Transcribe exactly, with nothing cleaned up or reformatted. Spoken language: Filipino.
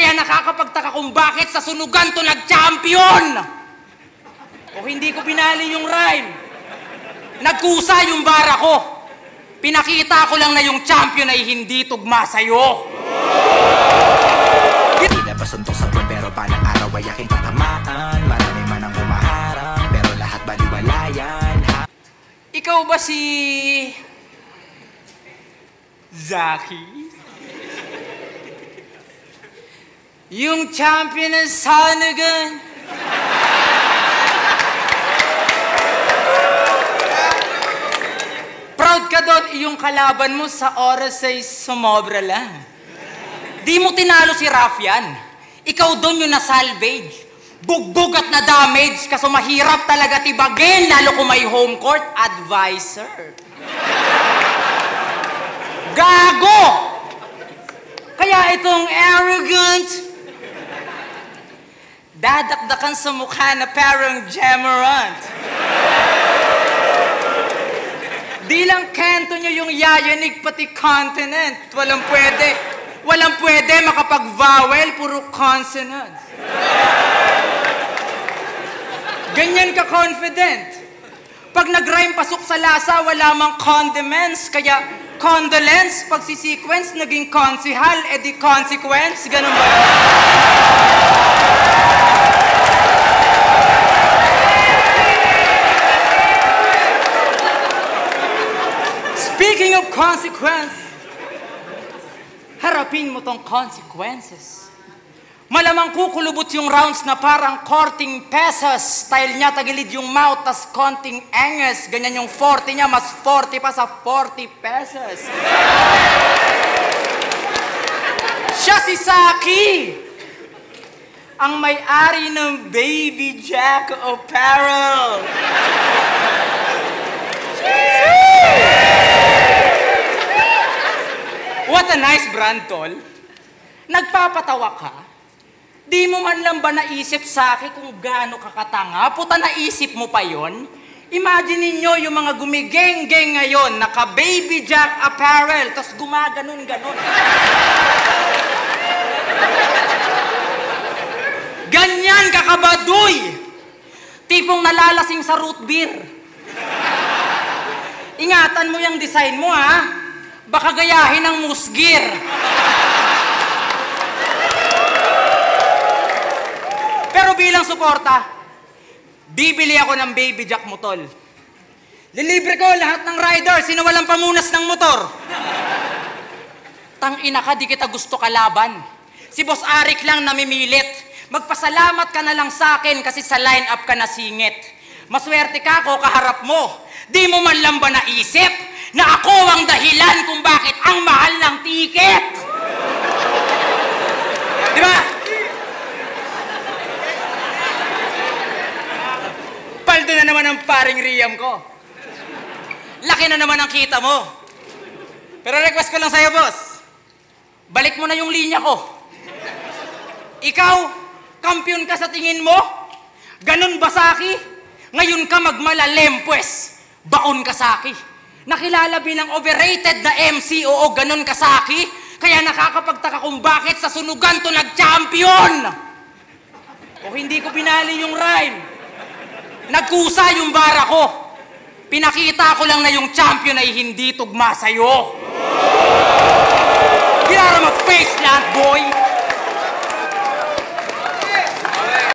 Kaya nakakapagtaka kung bakit sa sunugan to nag-champion. O hindi ko binali yung rhyme. Nagkusa yung bara ko. Pinakita ko lang na yung champion ay hindi tugma sa'yo. Di na basuntok sa buwan pero balang araw ay aking tatamaan. Marami man ang humaharang pero lahat baliwala yan, ha? Ikaw ba si... Zaki? Yung champion ng Sanagan? Proud ka doon, iyong kalaban mo sa oras ay sumobra lang. Di mo tinalo si Rafian. Ikaw doon yung na-salvage. Bugbog at na-damage kaso mahirap talaga tibagin lalo kung may home court advisor. Gago! Kaya itong arrogant, dadakdakan sa mukha na parang Gemerant. Di lang kanto nyo yung yayanig pati continent. Walang pwede. Walang pwede makapag-vowel, puro consonants. Ganyan ka confident. Pag nag-rhyme pasok sa lasa, wala mang condiments. Kaya condolence, pag si-sequence, naging consihal, edi consequence. Ganun ba? Speaking of consequence, harapin mo tong consequences. Malamang kukulubot yung rounds na parang courting pesos. Style niya, tagilid yung mouth, tas konting anges. Ganyan yung forty niya, mas forty pa sa forty pesos. Siya si Saki, ang may-ari ng Baby Jack Apparel. What a nice brand, tol. Nagpapatawa ka? Di mo man lang ba naisip sa akin kung gaano kakatanga? Puta, naisip mo pa yon? Imagine ninyo yung mga gumigeng-geng ngayon, naka-Baby Jack Apparel, tapos gumaganon-ganon. Ganyan kakabaduy! Tipong nalalasing sa root beer. Ingatan mo yung design mo, ha? Baka gayahin ng musgir. Pero bilang suporta, bibili ako ng Baby Jack mo, tol. Lilibre ko lahat ng rider, sino walang pamunas ng motor. Tang-ina ka, di kita gusto kalaban. Si Boss Arik lang namimilit. Magpasalamat ka na lang sa akin kasi sa line-up ka nasingit. Maswerte ka ako kaharap mo. Di mo man lang ba naisip na ako ang dahilan kung bakit ang mahal ng tiket? Di ba? Paldo na naman ang paring Riam ko. Laki na naman ang kita mo. Pero request ko lang sa'yo, boss. Balik mo na yung linya ko. Ikaw, kampiyon ka sa tingin mo? Ganon ba, Saki? Ngayon ka magmalalim, pues. Baon ka, Saki. Nakilala bilang overrated na M C, oo, ganon ka, Saki. Kaya nakakapagtaka kung bakit sa sunugan to nag-champion. O hindi ko binali yung rhyme. Nagkusa yung bara ko. Pinakita ko lang na yung champion ay hindi tugma sa'yo. Get out of my face, land boy!